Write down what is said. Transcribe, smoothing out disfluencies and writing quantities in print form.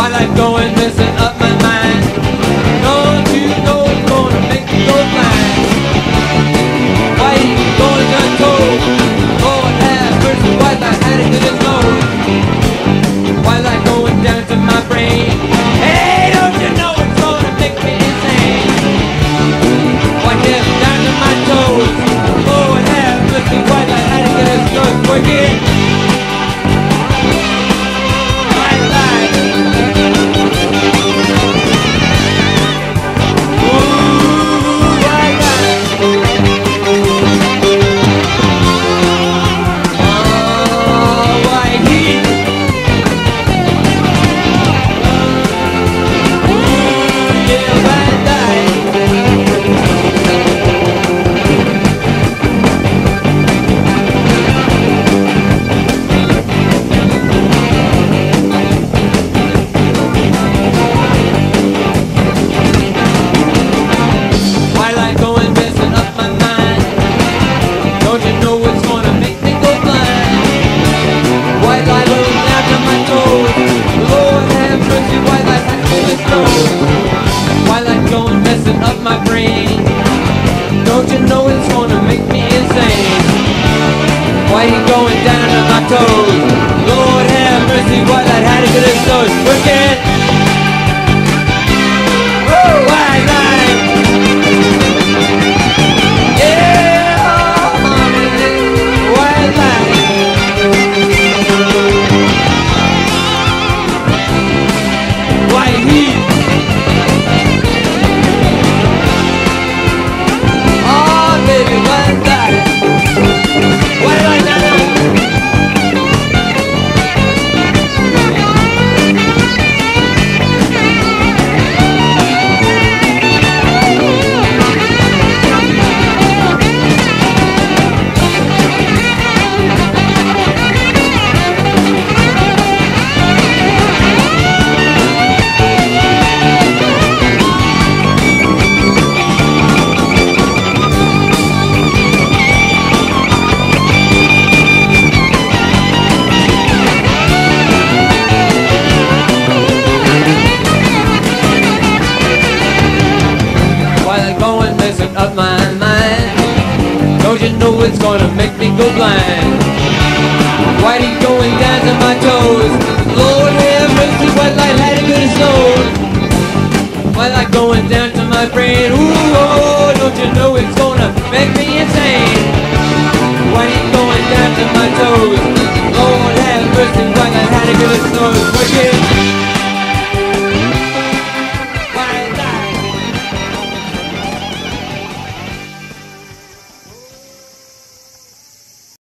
Why life going messing up my mind? Don't you know it's gonna make me go blind? Why you going untold? Lord have mercy, why life had it good as gold? Why life going down to my brain? Hey, don't you know it's gonna make me insane? Why get down to my toes? Lord have mercy, why life had it good as gold? Forget. Don't you know it's gonna make me insane? Why you going down to my toes? Lord have mercy, why that had to get us so wicked? Woo, why life? Yeah, why life? Why he? Baby, why that? Why like that? Up my mind. Don't you know it's gonna make me go blind? Why you going down to my toes? Lord have mercy, why life had a good soul? Why like going down to my brain? Ooh.